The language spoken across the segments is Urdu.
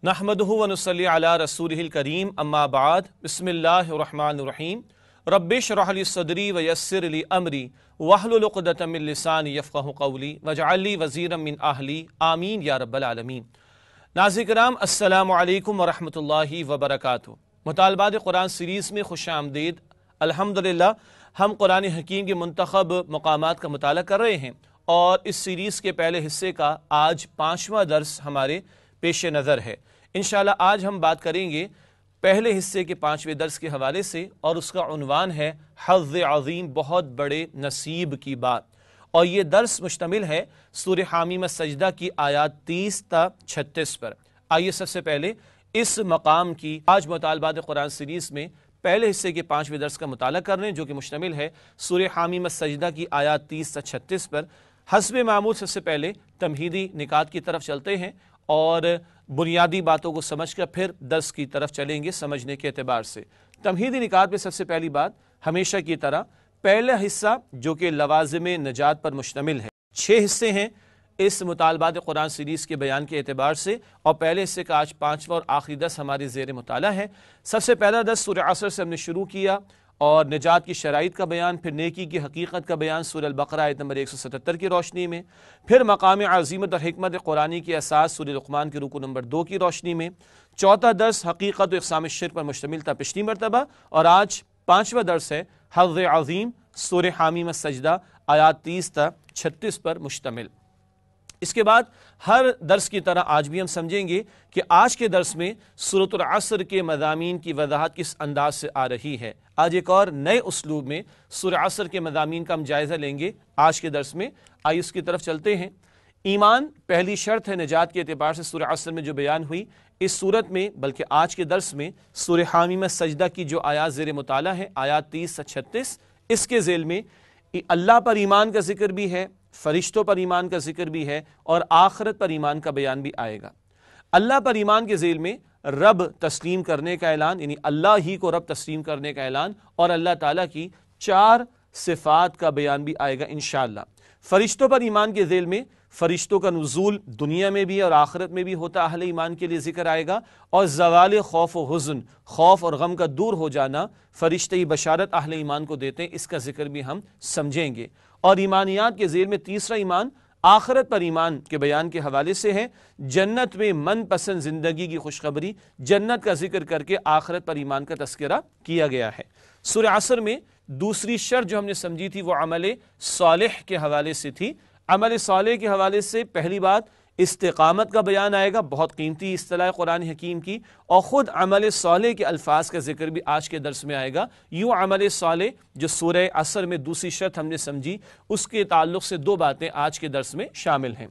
नहमदुहु व नुसल्ली अला रसूलिहिल करीम अम्मा बाद बिस्मिल्लाहिर रहमानिर रहीम रब्बि इश्रह ली सदरी व यस्सिर ली अमरी वहलुल उक़दतम मिन लिसानी यफ़क़हू क़ौली वजअल ली वज़ीरम मिन अहली आमीन या रब्बल आलमीन। नाज़रीन किराम अस्सलामु अलैकुम व रहमतुल्लाहि व बरकातुहू। मुतालबात कुरान सीरीज़ में खुश आमदीद। अल्हम्दुलिल्लाह हम कुरान हकीम के मुंतखब मकामात का मुताला कर रहे हैं और इस सीरीज़ के पहले हिस्से का आज 5वां दर्स हमारे पेश नज़र है। इंशाअल्लाह आज हम बात करेंगे पहले हिस्से के 5वें दर्स के हवाले से और उसका उन्वान है हज़्ज़ अज़ीम, बहुत बड़े नसीब की बात। और ये दर्स मुश्तमिल है सूरह हामीम सजदा की आयात 30 ता 36 पर। आइए सबसे पहले इस मकाम की आज मुतालबात कुरान सीरीज़ में पहले हिस्से के 5वें दर्स का मुताला कर रहे हैं जो कि मुश्तमिल है सूरह हामीम सजदा की आयात 30 ता 36 पर। हस्बे मामूल सबसे पहले तमहीदी निकात की तरफ चलते हैं और बुनियादी बातों को समझकर फिर दर्स की तरफ चलेंगे समझने के एतबार से। तमहीदी निकात में सबसे पहली बात, हमेशा की तरह पहला हिस्सा जो कि लवाज़िम नजात पर मुश्तमिल है। 6 हिस्से हैं इस मुतालबात कुरान सीरीज़ के बयान के एतबार से और पहले हिस्से का आज 5वां और आखिरी दर्स हमारे ज़ेर मुताला है। सबसे पहला दर्स सूरह असर से हमने शुरू किया और निजात की शराइत का बयान, फिर नेकी की हकीकत का बयान सूरह अल-बक़रा आयत नंबर 177 की रोशनी में, फिर मकाम अज़ीमत और हिकमत कुरानी की असास सूरह लुक़मान के रुकू नंबर 2 की रोशनी में। चौथा दर्स हकीकत व इक़साम शिर्क पर मुश्तमिल था पिछली मरतबा और आज 5वां दर्स है हज़्ज़ अज़ीम सूरह हामीम सजदा आयात 30 ता 36 पर मुश्तमिल। इसके बाद हर दर्स की तरह आज भी हम समझेंगे कि आज के दर्स में सूरतुल असर के मज़ामीन की वज़ाहत किस अंदाज से आ रही है। आज एक और नए उसलूब में सूरह असर के मज़ामीन का हम जायज़ा लेंगे आज के दर्स में। आइए उसकी तरफ चलते हैं। ईमान पहली शर्त है निजात के एतबार से सूरह असर में जो बयान हुई इस सूरत में, बल्कि आज के दर्स में सूरह हामीम सजदा की जो आयात ज़ेर मुताला है आयात 30 से 36, इसके ज़ेल में अल्लाह पर ईमान का जिक्र भी है, फरिश्तों पर ईमान का जिक्र भी है और आखिरत पर ईमान का बयान भी आएगा। अल्लाह पर ईमान के ज़ेल में रब तस्लीम करने का ऐलान, यानी अल्लाह ही को रब तस्लीम करने का ऐलान और अल्लाह ताला की 4 सिफ़ात का बयान भी आएगा इंशाअल्लाह। फरिश्तों पर ईमान के ज़ेल में फरिश्तों का नुज़ूल दुनिया में भी और आखिरत में भी होता अहले ईमान के लिए जिक्र आएगा और ज़वाल खौफ व हुज़्न, खौफ और गम का दूर हो जाना फरिश्ते बशारत अहले ईमान को देते हैं, इसका जिक्र भी हम समझेंगे। और ईमानियात के ज़ेल में तीसरा ईमान आखिरत पर ईमान के बयान के हवाले से है। जन्नत में मनपसंद ज़िंदगी की खुशखबरी, जन्नत का जिक्र करके आखिरत पर ईमान का तज़किरा किया गया है। सूरह असर में दूसरी शर्त जो हमने समझी थी वो अमल सालिह के हवाले से थी। अमल सालिह के हवाले से पहली बात इस्तिकामत का बयान आएगा, बहुत कीमती इस्तिलाह कुरान हकीम की, और ख़ुद अमल सालिह के अल्फाज का जिक्र भी आज के दर्स में आएगा। यूँ अमल सालिह जो सूरह असर में दूसरी शर्त हमने समझी उसके ताल्लुक़ से 2 बातें आज के दर्स में शामिल हैं।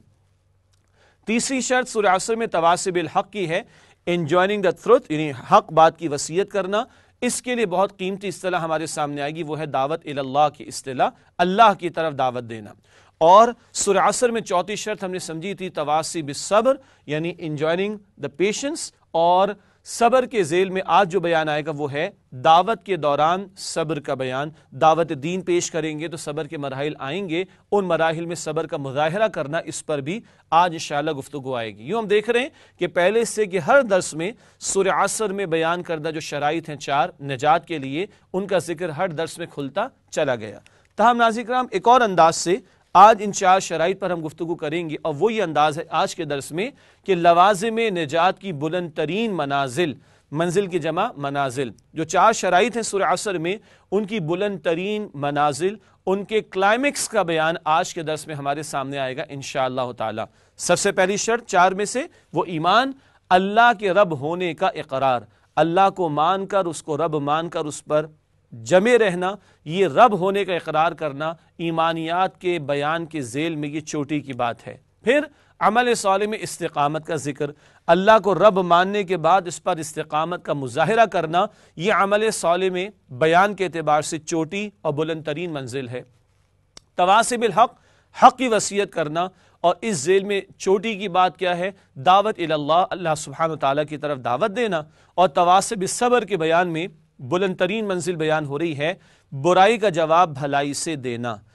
तीसरी शर्त सूरह असर में तवासी बिल हक़ की है, एंजॉइनिंग द ट्रुथ, यानी हक़ बात की वसीयत करना। इसके लिए बहुत कीमती इस्तिलाह हमारे सामने आएगी, वो है दावत इलल्लाह की इस्तिलाह, अल्लाह की तरफ दावत देना। और सूरह असर में चौथी शर्त हमने समझी थी तवासी बिस्सब्र, यानी इंजॉइनिंग द पेशेंस, और सब्र के ज़ेल में आज जो बयान आएगा वो है दावत के दौरान सब्र का बयान। दावत दीन पेश करेंगे तो सब्र के मराहिल आएंगे, उन मराहिल में सब्र का मुज़ाहिरा करना, इस पर भी आज इंशाअल्लाह गुफ्तगू आएगी। यूँ हम देख रहे हैं कि पहले हिस्से के हर दर्स में सूरह असर में बयान करदा जो शराइत हैं 4 निजात के लिए, उनका जिक्र हर दर्स में खुलता चला गया। ताहम नाज़रीन किराम एक और अंदाज से आज इन 4 शराइत पर हम गुफ्तगू करेंगे और वो ये अंदाज़ है आज के दर्स में कि लवाज़िम निजात की बुलंद तरीन मनाजिल, मंजिल की जमा मनाजिल, जो 4 शराइत हैं सूरह असर में, उनकी बुलंद तरीन मनाजिल, उनके क्लाइमेक्स का बयान आज के दर्स में हमारे सामने आएगा इंशाअल्लाह ताला। सबसे पहली शर्त 4 में से वो ईमान, अल्लाह के रब होने का इकरार, अल्लाह को मानकर उसको रब मानकर उस पर जमे रहना, ये रब होने का इकरार करना ईमानियात के बयान के ज़ेल में ये चोटी की बात है। फिर अमल सालिह में इस्तिकामत का जिक्र, अल्लाह को रब मानने के बाद इस पर इस्तिकामत का मुज़ाहिरा करना, ये अमल सालिह में बयान के एतबार से चोटी और बुलंद तरीन मंजिल है। तवासी बिल हक़, हक़ की वसीयत करना, और इस ज़ेल में चोटी की बात क्या है? दावत इलल्लाह, अल्लाह सुब्हानहू व तआला की तरफ दावत देना। और तवासी बिस्सब्र के बयान में बुलंद तरीन मंजिल बयान हो रही है, बुराई का जवाब भलाई से देना,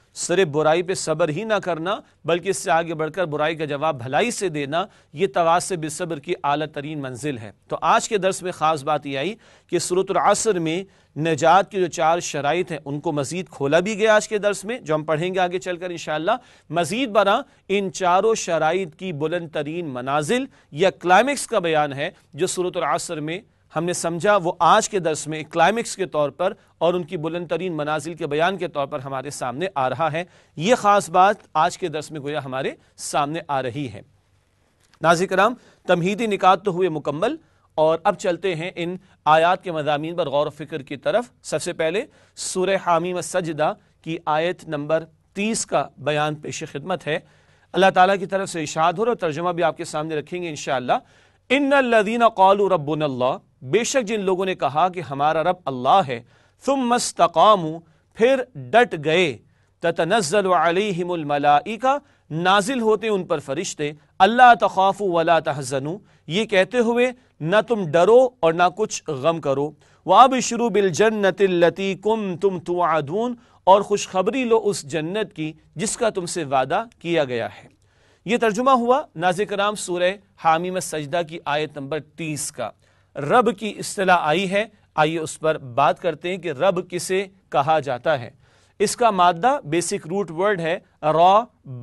صرف برائی پہ صبر ہی نہ کرنا بلکہ اس سے آگے بڑھ کر برائی کا جواب بھلائی سے دینا، یہ تواصی بالصبر کی اعلیٰ ترین منزل ہے۔ تو آج کے درس میں خاص بات یہ آئی کہ سورۃ العصر میں نجات کی جو 4 شرائط ہیں ان کو مزید کھولا بھی گیا آج کے درس میں، جو ہم پڑھیں گے آگے چل کر انشاءاللہ۔ مزید برآں ان 4 شرائط کی بلند ترین منازل یا کلائمیکس کا بیان ہے جو سورۃ العصر میں ہم نے سمجھا، وہ آج کے درس میں ایک کلائمیکس کے طور پر اور ان کی بلند ترین منازل کے بیان کے طور پر ہمارے سامنے آ رہا ہے۔ یہ خاص بات آج کے درس میں گویا ہمارے سامنے آ رہی ہے۔ ناظرین کرام، تمہیدی نکات تو ہوئے مکمل، اور اب چلتے ہیں ان آیات کے مضامین پر غور و فکر کی طرف۔ سب سے پہلے سورہ حامیم السجدہ کی آیت نمبر 30 کا بیان پیش خدمت ہے۔ اللہ تعالیٰ کی طرف سے ارشاد ہو رہا ہے، ترجمہ بھی آپ کے سامنے رکھیں گے انشاءاللہ۔ ان الذین قالوا ربنا اللہ، بے شک جن لوگوں نے کہا کہ ہمارا رب اللہ ہے، ثم استقاموا، پھر ڈٹ گئے، تتنزل علیہم الملائکہ، نازل ہوتے ان پر فرشتے، اللہ تخافوا ولا تحزنوا، یہ کہتے ہوئے نہ تم ڈرو اور نہ کچھ غم کرو، وابشروا بالجنۃ التی کنتم توعدون، اور خوشخبری لو اس جنت کی جس کا تم سے وعدہ کیا گیا ہے۔ یہ ترجمہ ہوا ناظرین کرام سورہ حامیم السجدہ کی آیت نمبر 30 کا۔ رب کی اصطلاح آئی ہے، آئیے اس پر بات کرتے ہیں کہ رب کسے کہا جاتا ہے۔ اس کا مادہ بیسک روٹ ورڈ ہے را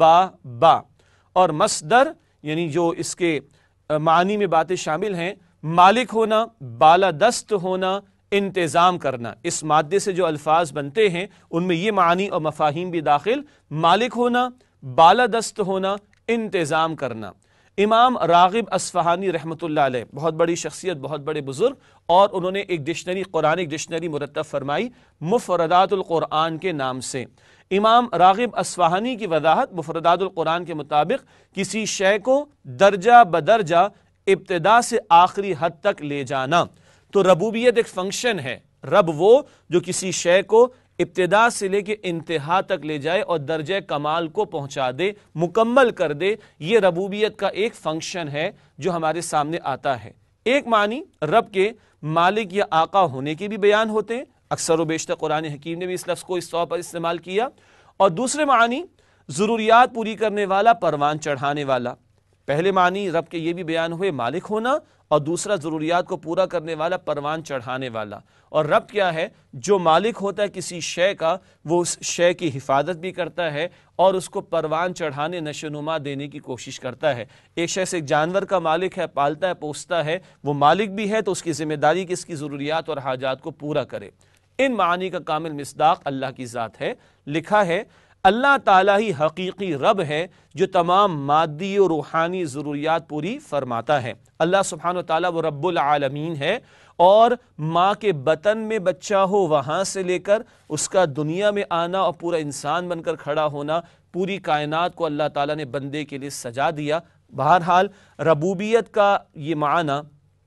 با، اور مصدر یعنی جو اس کے معنی میں باتیں شامل ہیں، مالک ہونا، بالادست ہونا، انتظام کرنا۔ اس مادے سے جو الفاظ بنتے ہیں ان میں یہ معنی اور مفاہیم بھی داخل، مالک ہونا، بالادست ہونا، انتظام کرنا۔ امام راغب اصفہانی رحمۃ اللہ علیہ، بہت بڑی شخصیت، بہت بڑے بزرگ، اور انہوں نے ایک ڈکشنری، قرآنک ڈکشنری مرتب فرمائی مفردات القرآن کے نام سے۔ امام راغب اصفہانی کی وضاحت مفردات القرآن کے مطابق کسی شے کو درجہ بدرجہ ابتدا سے آخری حد تک لے جانا۔ تو ربوبیت ایک فنکشن ہے، رب وہ جو کسی شے کو ابتدا سے لے کے انتہا تک لے جائے اور درجہ کمال کو پہنچا دے، مکمل کر دے، یہ ربوبیت کا ایک فنکشن ہے جو ہمارے سامنے آتا ہے۔ ایک معنی رب کے مالک یا آقا ہونے کے بھی بیان ہوتے ہیں، اکثر و بیشتر قرآن حکیم نے بھی اس لفظ کو اس طور پر استعمال کیا، اور دوسرے معنی ضروریات پوری کرنے والا، پروان چڑھانے والا۔ پہلے معنی رب کے یہ بھی بیان ہوئے مالک ہونا، اور دوسرا ضروریات کو پورا کرنے والا، پروان چڑھانے والا۔ اور رب کیا ہے؟ جو مالک ہوتا ہے کسی شے کا، وہ اس شے کی حفاظت بھی کرتا ہے اور اس کو پروان چڑھانے، نشو نما دینے کی کوشش کرتا ہے۔ ایک شخص ایک جانور کا مالک ہے، پالتا ہے، پوستا ہے، وہ مالک بھی ہے تو اس کی ذمہ داری کہ اس کی ضروریات اور حاجات کو پورا کرے۔ ان معانی کا کامل مصداق اللہ کی ذات ہے۔ لکھا ہے اللہ تعالیٰ ہی حقیقی رب ہے جو تمام مادی و روحانی ضروریات پوری فرماتا ہے۔ اللہ سبحانہ وتعالیٰ وہ رب العالمین ہے، اور ماں کے بطن میں بچہ ہو وہاں سے لے کر اس کا دنیا میں آنا اور پورا انسان بن کر کھڑا ہونا، پوری کائنات کو اللہ تعالیٰ نے بندے کے لیے سجا دیا۔ بہرحال ربوبیت کا یہ معنی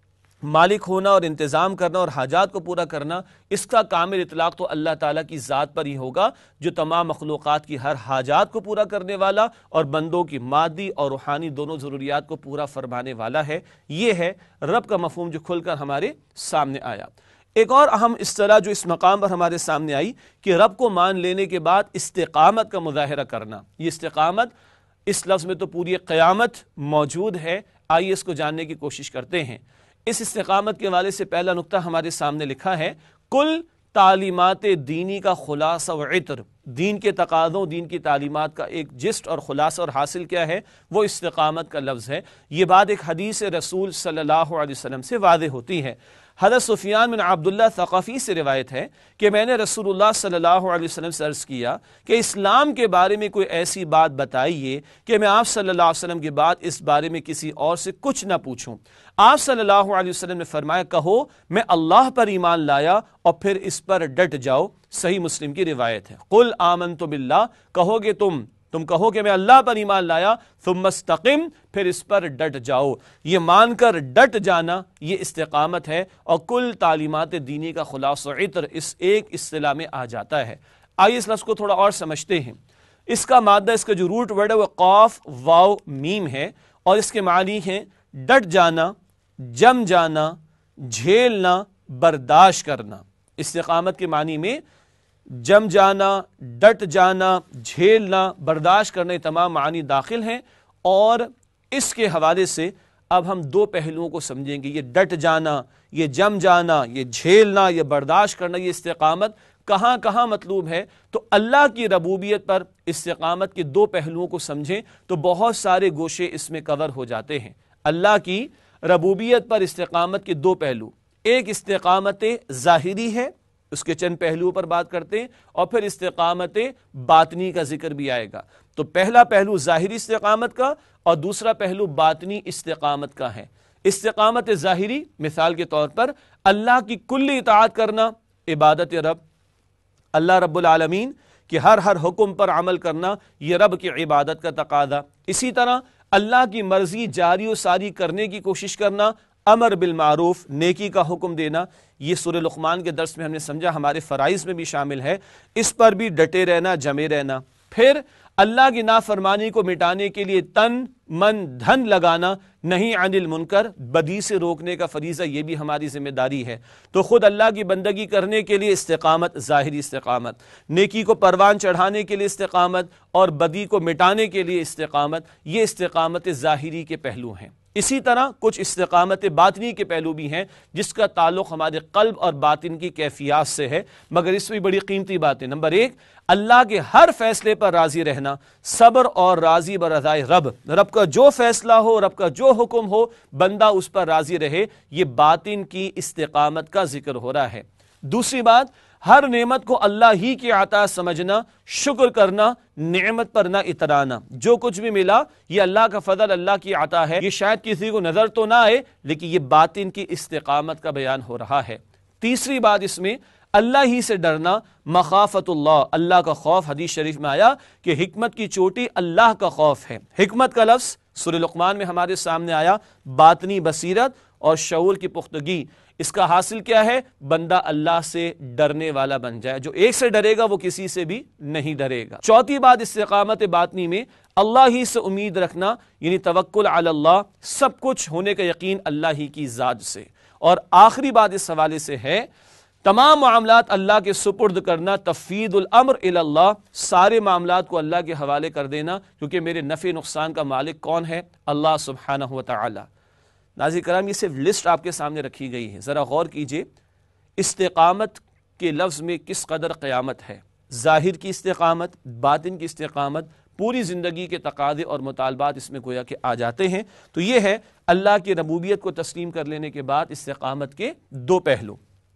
مالک ہونا اور انتظام کرنا اور حاجات کو پورا کرنا، اس کا کامل اطلاق تو اللہ تعالیٰ کی ذات پر ہی ہوگا جو تمام مخلوقات کی ہر حاجات کو پورا کرنے والا اور بندوں کی مادی اور روحانی دونوں ضروریات کو پورا فرمانے والا ہے۔ یہ ہے رب کا مفہوم جو کھل کر ہمارے سامنے آیا۔ ایک اور اہم اصطلاح جو اس مقام پر ہمارے سامنے آئی کہ رب کو مان لینے کے بعد استقامت کا مظاہرہ کرنا۔ یہ استقامت، اس لفظ میں تو پوری قیامت موجود ہے، آئیے اس کو جاننے کی کوشش کرتے ہیں۔ اس استقامت کے حوالے سے پہلا نقطہ ہمارے سامنے لکھا ہے، کل تعلیمات دینی کا خلاصہ و عطر، دین کے تقاضوں، دین کی تعلیمات کا ایک جسٹ اور خلاصہ اور حاصل کیا ہے؟ وہ استقامت کا لفظ ہے۔ یہ بات ایک حدیث رسول صلی اللہ علیہ وسلم سے واضح ہوتی ہے۔ حضرت سفیان بن عبداللہ ثقفی سے روایت ہے کہ میں نے رسول اللہ صلی اللہ علیہ وسلم سے عرض کیا کہ اسلام کے بارے میں کوئی ایسی بات بتائیے کہ میں آپ صلی اللہ علیہ وسلم کے بعد اس بارے میں کسی اور سے کچھ نہ پوچھوں۔ آپ صلی اللہ علیہ وسلم نے فرمایا، کہو میں اللہ پر ایمان لایا اور پھر اس پر ڈٹ جاؤ۔ صحیح مسلم کی روایت ہے۔ قل آمنت باللہ، کہو گے تم کہو کہ میں اللہ پر ایمان لایا، ثم استقم، پھر اس پر ڈٹ جاؤ۔ یہ مان کر ڈٹ جانا یہ استقامت ہے، اور کل تعلیمات دینی کا خلاصہ عطر اس ایک اصطلاح میں آ جاتا ہے۔ آئیے اس لفظ کو تھوڑا اور سمجھتے ہیں۔ اس کا مادہ، اس کا جو روٹ ورڈ ہے وہ قاف واو میم ہے، اور اس کے معنی ہیں ڈٹ جانا، جم جانا، جھیلنا، برداشت کرنا۔ استقامت کے معنی میں جم جانا، ڈٹ جانا، جھیلنا، برداشت کرنا، تمام معنی داخل ہیں۔ اور اس کے حوالے سے اب ہم دو پہلوؤں کو سمجھیں گے، یہ ڈٹ جانا، یہ جم جانا، یہ جھیلنا، یہ برداشت کرنا، یہ استقامت کہاں کہاں مطلوب ہے۔ تو اللہ کی ربوبیت پر استقامت کے دو پہلوؤں کو سمجھیں تو بہت سارے گوشے اس میں کور ہو جاتے ہیں۔ اللہ کی ربوبیت پر استقامت کے دو پہلو، ایک استقامت ظاہری ہے، اس کے چند پہلوؤں پر بات کرتے ہیں، اور پھر استقامت باطنی کا ذکر بھی آئے گا۔ تو پہلا پہلو ظاہری استقامت کا اور دوسرا پہلو باطنی استقامت کا ہے۔ استقامت ظاہری مثال کے طور پر اللہ کی کلی اطاعت کرنا، عبادت رب، اللہ رب العالمین کہ ہر حکم پر عمل کرنا، یہ رب کی عبادت کا تقاضا۔ اسی طرح اللہ کی مرضی جاری و ساری کرنے کی کوشش کرنا، امر بالمعروف، نیکی کا حکم دینا، یہ سورہ لقمان کے درس میں ہم نے سمجھا ہمارے فرائض میں بھی شامل ہے، اس پر بھی ڈٹے رہنا، جمے رہنا۔ پھر اللہ کی نافرمانی کو مٹانے کے لیے تن من دھن لگانا، نہیں عن المنکر، بدی سے روکنے کا فریضہ، یہ بھی ہماری ذمہ داری ہے۔ تو خود اللہ کی بندگی کرنے کے لیے استقامت، ظاہری استقامت، نیکی کو پروان چڑھانے کے لیے استقامت، اور بدی کو مٹانے کے لیے استقامت، یہ استقامت ظاہری کے پہلو ہیں۔ اسی طرح کچھ استقامت باطنی کے پہلو بھی ہیں جس کا تعلق ہمارے قلب اور باطن کی کیفیات سے ہے، مگر اس میں بڑی قیمتی بات ہے۔ نمبر ایک، اللہ کے ہر فیصلے پر راضی رہنا، صبر اور راضی برضائے رب، رب کا جو فیصلہ ہو، رب کا جو حکم ہو، بندہ اس پر راضی رہے، یہ باطن کی استقامت کا ذکر ہو رہا ہے۔ دوسری بات، ہر نعمت کو اللہ ہی کی عطا سمجھنا، شکر کرنا، نعمت پر نہ اترانا، جو کچھ بھی ملا یہ اللہ کا فضل، اللہ کی عطا ہے، یہ شاید کسی کو نظر تو نہ آئے لیکن یہ باطن کی استقامت کا بیان ہو رہا ہے۔ تیسری بات اس میں اللہ ہی سے ڈرنا، مخافت اللہ، اللہ کا خوف۔ حدیث شریف میں آیا کہ حکمت کی چوٹی اللہ کا خوف ہے۔ حکمت کا لفظ سورہ لقمان میں ہمارے سامنے آیا، باطنی بصیرت اور شعور کی پختگی۔ اس کا حاصل کیا ہے؟ بندہ اللہ سے ڈرنے والا بن جائے، جو ایک سے ڈرے گا وہ کسی سے بھی نہیں ڈرے گا۔ چوتھی بات استقامت باطنی میں اللہ ہی سے امید رکھنا، یعنی توکل علی اللہ، سب کچھ ہونے کا یقین اللہ ہی کی ذات سے۔ اور آخری بات اس حوالے سے ہے تمام معاملات اللہ کے سپرد کرنا، تفویض الامر الی اللہ، سارے معاملات کو اللہ کے حوالے کر دینا، کیونکہ میرے نفع نقصان کا مالک کون ہے؟ اللہ سبحانہ و تعالی۔ ناظرین کرام، یہ صرف لسٹ آپ کے سامنے رکھی گئی ہے، ذرا غور کیجئے استقامت کے لفظ میں کس قدر قیامت ہے۔ ظاہر کی استقامت، باطن کی استقامت، پوری زندگی کے تقاضے اور مطالبات اس میں گویا کہ آ جاتے ہیں۔ تو یہ ہے اللہ کی ربوبیت کو تسلیم کر لینے کے بعد استقامت کے دو پہلو۔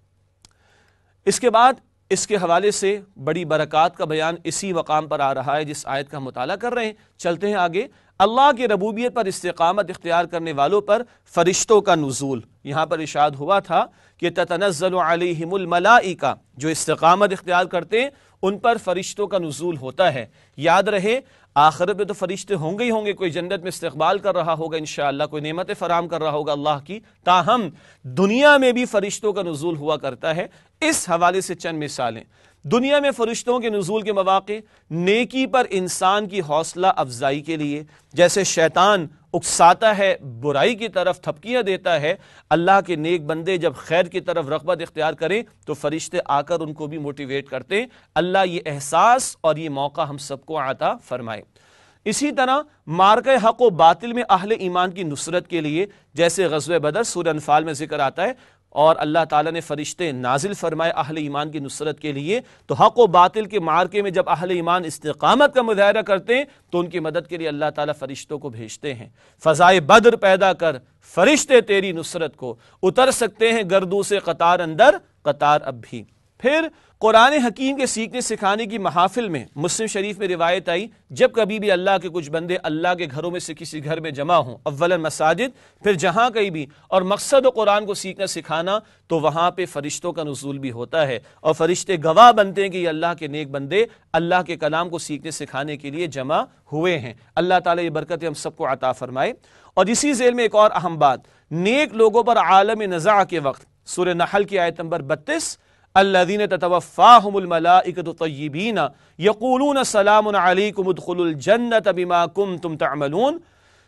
اس کے بعد اس کے حوالے سے بڑی برکات کا بیان اسی مقام پر آ رہا ہے جس آیت کا ہم مطالعہ کر رہے ہیں۔ چلتے ہیں آگے۔ اللہ کی ربوبیت پر استقامت اختیار کرنے والوں پر فرشتوں کا نزول، یہاں پر ارشاد ہوا تھا کہ تتنزل علیہم الملائکہ، جو استقامت اختیار کرتے ہیں ان پر فرشتوں کا نزول ہوتا ہے۔ یاد رہے آخرت میں تو فرشتے ہوں گے ہی ہوں گے، کوئی جنت میں استقبال کر رہا ہوگا انشاءاللہ، کوئی نعمتیں فراہم کر رہا ہوگا اللہ کی، تاہم دنیا میں بھی فرشتوں کا نزول ہوا کرتا ہے۔ اس حوالے سے چند مثالیں۔ دنیا میں فرشتوں کے نزول کے مواقع نیکی پر انسان کی حوصلہ افزائی کے لیے، جیسے شیطان اکساتا ہے، برائی کی طرف تھپکیاں دیتا ہے، اللہ کے نیک بندے جب خیر کی طرف رغبت اختیار کریں تو فرشتے آ کر ان کو بھی موٹیویٹ کرتے ہیں۔ اللہ یہ احساس اور یہ موقع ہم سب کو عطا فرمائے۔ اسی طرح معرکہ حق و باطل میں اہل ایمان کی نصرت کے لیے، جیسے غزوہ بدر سورہ انفال میں ذکر آتا ہے، اور اللہ تعالیٰ نے فرشتے نازل فرمائے اہل ایمان کی نصرت کے لیے، تو حق و باطل کے معرکے میں جب اہل ایمان استقامت کا مظاہرہ کرتے ہیں تو ان کی مدد کے لیے اللہ تعالیٰ فرشتوں کو بھیجتے ہیں۔ فضائے بدر پیدا کر، فرشتے تیری نصرت کو، اتر سکتے ہیں گردوں سے قطار اندر قطار اب بھی۔ پھر قرآن حکیم کے سیکھنے سکھانے کی محافل میں مسلم شریف میں روایت آئی، جب کبھی بھی اللہ کے کچھ بندے اللہ کے گھروں میں سے کسی گھر میں جمع ہوں، اولا مساجد، پھر جہاں کہیں بھی، اور مقصد قرآن کو سیکھنا سکھانا، تو وہاں پہ فرشتوں کا نزول بھی ہوتا ہے، اور فرشتے گواہ بنتے ہیں کہ یہ اللہ کے نیک بندے اللہ کے کلام کو سیکھنے سکھانے کے لیے جمع ہوئے ہیں۔ اللہ تعالیٰ یہ برکتیں ہم سب کو عطا فرمائے۔ اور اسی ذیل میں ایک اور اہم بات، نیک لوگوں پر عالم نزاع کے وقت سورہ نحل کی آیت نمبر 32، الذین تتوفاہم الملائکۃ طیبین یقولون سلام علیکم ادخلوا الجنۃ بما کنتم تعملون،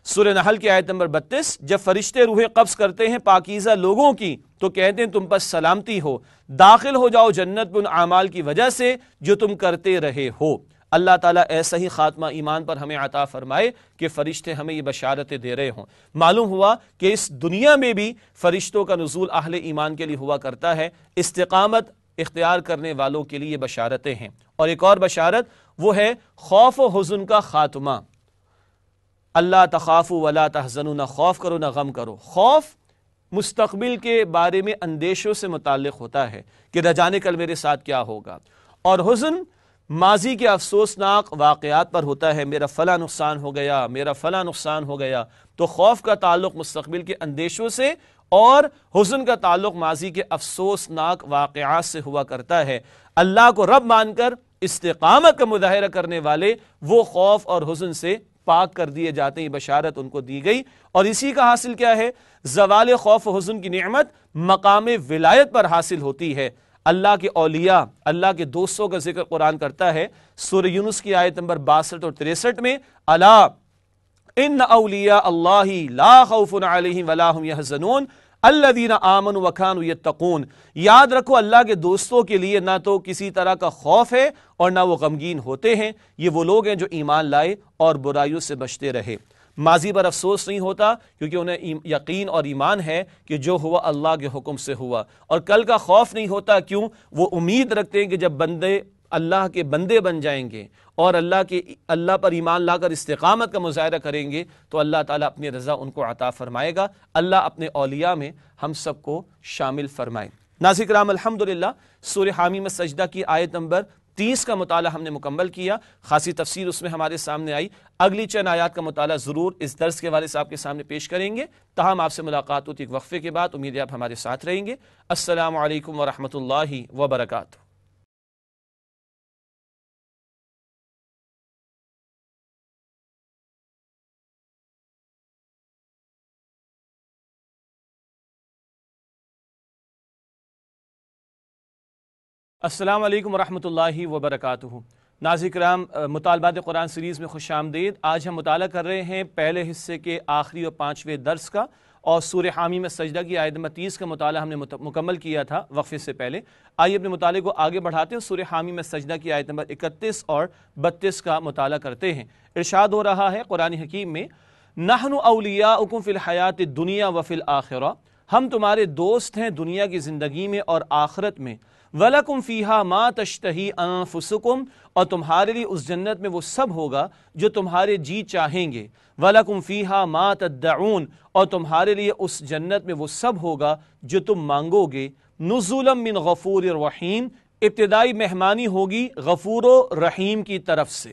سورہ نحل کی آیت نمبر 32، جب فرشتے روح قبض کرتے ہیں پاکیزہ لوگوں کی تو کہتے ہیں تم پر سلامتی ہو، داخل ہو جاؤ جنت میں ان اعمال کی وجہ سے جو تم کرتے رہے ہو۔ اللہ تعالیٰ ایسا ہی خاتمہ ایمان پر ہمیں عطا فرمائے کہ فرشتے ہمیں یہ بشارتیں دے رہے ہوں۔ معلوم ہوا کہ اس دنیا میں بھی فرشتوں کا نزول اہل ایمان کے لیے ہوا کرتا ہے، استقامت اختیار کرنے والوں کے لیے یہ بشارتیں ہیں۔ اور ایک اور بشارت وہ ہے خوف و حزن کا خاتمہ۔ اللہ تخافوا ولا تحزنوا، نہ خوف کرو نہ غم کرو۔ خوف مستقبل کے بارے میں اندیشوں سے متعلق ہوتا ہے کہ نہ جانے کل میرے ساتھ کیا ہوگا، اور حزن ماضی کے افسوسناک واقعات پر ہوتا ہے، میرا فلاں نقصان ہو گیا، میرا فلاں نقصان ہو گیا۔ تو خوف کا تعلق مستقبل کے اندیشوں سے اور حزن کا تعلق ماضی کے افسوسناک واقعات سے ہوا کرتا ہے۔ اللہ کو رب مان کر استقامت کا مظاہرہ کرنے والے وہ خوف اور حزن سے پاک کر دیے جاتے ہیں، بشارت ان کو دی گئی۔ اور اسی کا حاصل کیا ہے؟ زوال خوف و حزن کی نعمت مقام ولایت پر حاصل ہوتی ہے۔ اللہ کے اولیاء، اللہ کے دوستوں کا ذکر قرآن کرتا ہے سورہ یونس کی آیت نمبر 62 اور 63 میں، الا ان اولیاء اللہ لا خوف علیہم ولا هم يحزنون الذین آمنوا وکانوا یتقون۔ یاد رکھو اللہ کے دوستوں کے لیے نہ تو کسی طرح کا خوف ہے اور نہ وہ غمگین ہوتے ہیں، یہ وہ لوگ ہیں جو ایمان لائے اور برائیوں سے بچتے رہے۔ ماضی پر افسوس نہیں ہوتا کیونکہ انہیں یقین اور ایمان ہے کہ جو ہوا اللہ کے حکم سے ہوا، اور کل کا خوف نہیں ہوتا، کیوں؟ وہ امید رکھتے ہیں کہ جب بندے اللہ کے بندے بن جائیں گے اور اللہ پر ایمان لا کر استقامت کا مظاہرہ کریں گے تو اللہ تعالیٰ اپنی رضا ان کو عطا فرمائے گا۔ اللہ اپنے اولیاء میں ہم سب کو شامل فرمائے۔ ناظرین کرام، الحمدللہ سورہ حامی میں سجدہ کی آیت نمبر 30 کا مطالعہ ہم نے مکمل کیا، خاصی تفسیر اس میں ہمارے سامنے آئی۔ اگلی چند آیات کا مطالعہ ضرور اس درس کے حوالے سے آپ کے سامنے پیش کریں گے۔ تاہم آپ سے ملاقات ہوتی ایک وقفے کے بعد، امید ہے آپ ہمارے ساتھ رہیں گے۔ السلام علیکم ورحمۃ اللہ وبرکاتہ۔ السلام علیکم ورحمۃ اللہ وبرکاتہ۔ ناظرین کرام، مطالبات قرآن سیریز میں خوش آمدید۔ آج ہم مطالعہ کر رہے ہیں پہلے حصے کے آخری اور 5ویں درس کا، اور سورہ حامی میں سجدہ کی آیت نمبر 30 کا مطالعہ ہم نے مکمل کیا تھا وقفے سے پہلے۔ آئیے اپنے مطالعے کو آگے بڑھاتے ہیں، سورہ حامی میں سجدہ کی آیت نمبر 31 اور 32 کا مطالعہ کرتے ہیں۔ ارشاد ہو رہا ہے قرآن حکیم میں، نحن اولیاؤکم فی الحیات الدنیا وفی الآخرہ، ہم تمہارے دوست ہیں دنیا کی زندگی میں اور آخرت میں۔ وَلَكُمْ فِيهَا مَا تَشْتَهِي أَنفُسُكُمْ، اور تمہارے لیے اس جنت میں وہ سب ہوگا جو تمہارے جی چاہیں گے۔ وَلَكُمْ فِيهَا مَا تَدَّعُونَ، اور تمہارے لیے اس جنت میں وہ سب ہوگا جو تم مانگو گے۔ نُزُلًا مِّن غَفُورٍ رَحِيمٍ، ابتدائی مہمانی ہوگی غفور و رحیم کی طرف سے۔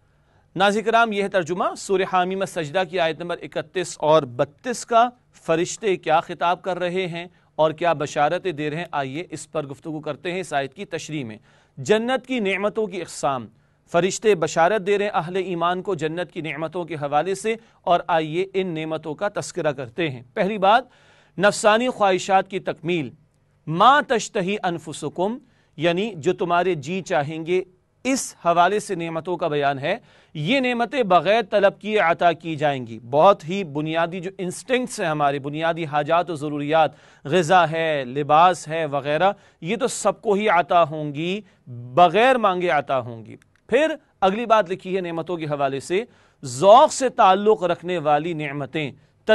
ناظرین کرام، یہ ہے ترجمہ سورہ حامی میں سجدہ کی آیت نمبر 31 اور 32 کا۔ فرشتے کیا خطاب کر رہے ہیں اور کیا بشارتیں دے رہے ہیں، آئیے اس پر گفتگو کرتے ہیں اس آیت کی تشریح میں۔ جنت کی نعمتوں کی اقسام، فرشتے بشارت دے رہے ہیں اہل ایمان کو جنت کی نعمتوں کے حوالے سے، اور آئیے ان نعمتوں کا تذکرہ کرتے ہیں۔ پہلی بات، نفسانی خواہشات کی تکمیل۔ ما تشتہی انفسکم، یعنی جو تمہارے جی چاہیں گے، اس حوالے سے نعمتوں کا بیان ہے۔ یہ نعمتیں بغیر طلب کیے عطا کی جائیں گی۔ بہت ہی بنیادی جو انسٹنکٹس ہیں، ہمارے بنیادی حاجات و ضروریات، غذا ہے، لباس ہے وغیرہ، یہ تو سب کو ہی عطا ہوں گی، بغیر مانگے عطا ہوں گی۔ پھر اگلی بات لکھی ہے نعمتوں کے حوالے سے، ذوق سے تعلق رکھنے والی نعمتیں،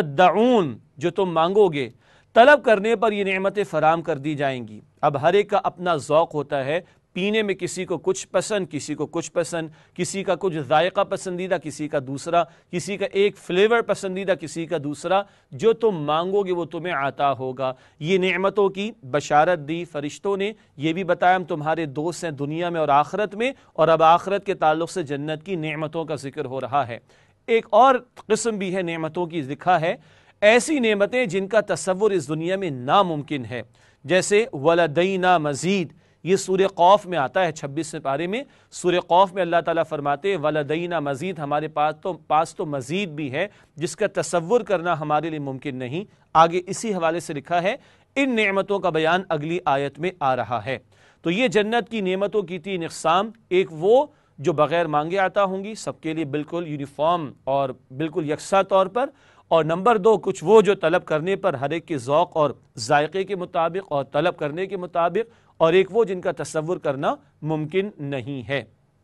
تدعون، جو تم مانگو گے، طلب کرنے پر یہ نعمتیں فراہم کر دی جائیں گی۔ اب ہر ایک کا اپنا ذوق ہوتا ہے، پینے میں کسی کو کچھ پسند، کسی کو کچھ پسند، کسی کا کچھ ذائقہ پسندیدہ، کسی کا دوسرا، کسی کا ایک فلیور پسندیدہ، کسی کا دوسرا۔ جو تم مانگو گے وہ تمہیں عطا ہوگا۔ یہ نعمتوں کی بشارت دی فرشتوں نے، یہ بھی بتایا ہم تمہارے دوست ہیں دنیا میں اور آخرت میں، اور اب آخرت کے تعلق سے جنت کی نعمتوں کا ذکر ہو رہا ہے۔ ایک اور قسم بھی ہے نعمتوں کی، لکھا ہے ایسی نعمتیں جن کا تصور اس دنیا میں ناممکن ہے، جیسے ولدینا مزید، یہ سورہ قوف میں آتا ہے 26ویں پارے میں۔ سورہ قوف میں اللہ تعالیٰ فرماتے ہیں ولدینا مزید، ہمارے پاس تو مزید بھی ہے جس کا تصور کرنا ہمارے لیے ممکن نہیں۔ آگے اسی حوالے سے لکھا ہے ان نعمتوں کا بیان اگلی آیت میں آ رہا ہے۔ تو یہ جنت کی نعمتوں کی 3 اقسام، ایک وہ جو بغیر مانگے عطا ہوں گی سب کے لیے بالکل یونیفارم اور بالکل یکساں طور پر، اور نمبر 2 کچھ وہ جو طلب کرنے پر ہر ایک کے ذوق اور ذائقے کے مطابق اور طلب کرنے کے مطابق، اور ایک وہ جن کا تصور کرنا ممکن نہیں ہے۔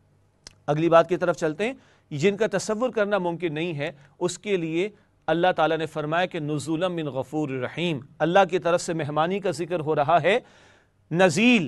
اگلی بات کی طرف چلتے ہیں، جن کا تصور کرنا ممکن نہیں ہے اس کے لیے اللہ تعالیٰ نے فرمایا کہ نزولا من غفور رحیم، اللہ کی طرف سے مہمانی کا ذکر ہو رہا ہے۔ نزیل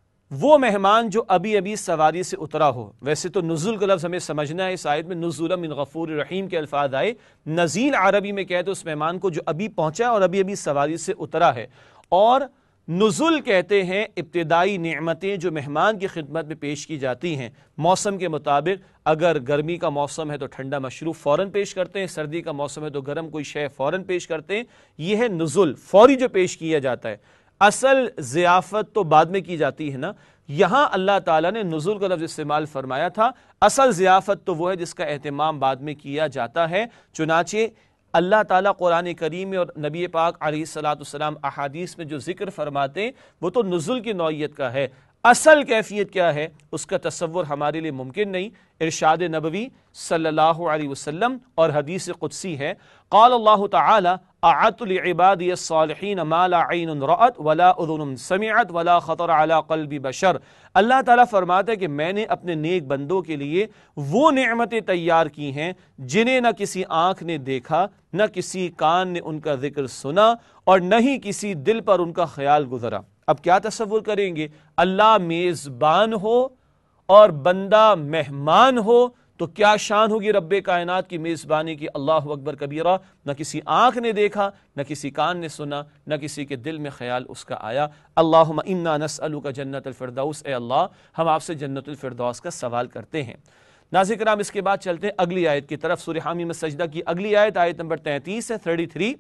وہ مہمان جو ابھی ابھی سواری سے اترا ہو، ویسے تو نزول کا لفظ ہمیں سمجھنا ہے، اس آیت میں نزولا من غفور رحیم کے الفاظ آئے، نزیل عربی میں کہتے اس مہمان کو جو ابھی پہنچا اور ابھی ابھی سواری سے اترا ہے، اور نزول کہتے ہیں ابتدائی نعمتیں جو مہمان کی خدمت میں پیش کی جاتی ہیں موسم کے مطابق۔ اگر گرمی کا موسم ہے تو ٹھنڈا مشروب فوراً پیش کرتے ہیں، سردی کا موسم ہے تو گرم کوئی شے فوراً پیش کرتے ہیں، یہ ہے نزول، فوری جو پیش کیا جاتا ہے۔ اصل ضیافت تو بعد میں کی جاتی ہے نا، یہاں اللہ تعالیٰ نے نزول کا لفظ استعمال فرمایا تھا، اصل ضیافت تو وہ ہے جس کا اہتمام بعد میں کیا جاتا ہے۔ چنانچہ اللہ تعالیٰ قرآن کریم میں اور نبی پاک علیہ الصلوۃ والسلام احادیث میں جو ذکر فرماتے ہیں وہ تو نزول کی نوعیت کا ہے، اصل کیفیت کیا ہے اس کا تصور ہمارے لیے ممکن نہیں۔ ارشاد نبوی صلی اللہ علیہ وسلم اور حدیث قدسی ہے، قال اللہ تعالی اعدت لعبادی الصالحین ما لا عین رأت ولا اذن سمعت ولا خطر علی قلب بشر۔ اللہ تعالیٰ فرماتا ہے کہ میں نے اپنے نیک بندوں کے لیے وہ نعمتیں تیار کی ہیں جنہیں نہ کسی آنکھ نے دیکھا، نہ کسی کان نے ان کا ذکر سنا، اور نہ ہی کسی دل پر ان کا خیال گزرا۔ اب کیا تصور کریں گے، اللہ میزبان ہو اور بندہ مہمان ہو تو کیا شان ہوگی رب کائنات کی میزبانی کی، اللہ اکبر کبیرہ۔ نہ کسی آنکھ نے دیکھا، نہ کسی کان نے سنا، نہ کسی کے دل میں خیال اس کا آیا۔ اللہم انا نسألک جنت الفردوس، اے اللہ ہم آپ سے جنت الفردوس کا سوال کرتے ہیں۔ ناظرین کرام اس کے بعد چلتے ہیں اگلی آیت کی طرف، سورہ حامی میں سجدہ کی اگلی آیت، آیت نمبر 33 ہے، 33۔